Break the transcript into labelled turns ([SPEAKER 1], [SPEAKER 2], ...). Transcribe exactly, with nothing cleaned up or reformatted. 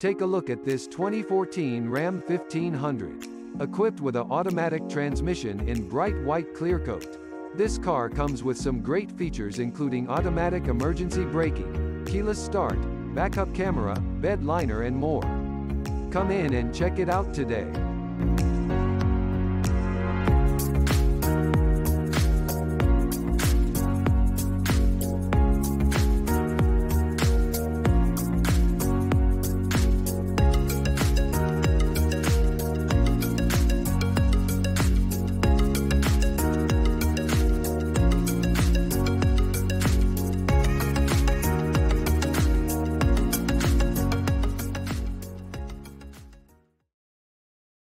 [SPEAKER 1] Take a look at this twenty fourteen Ram fifteen hundred. Equipped with an automatic transmission in bright white clear coat. This car comes with some great features including automatic emergency braking, keyless start, backup camera, bed liner and more. Come in and check it out today.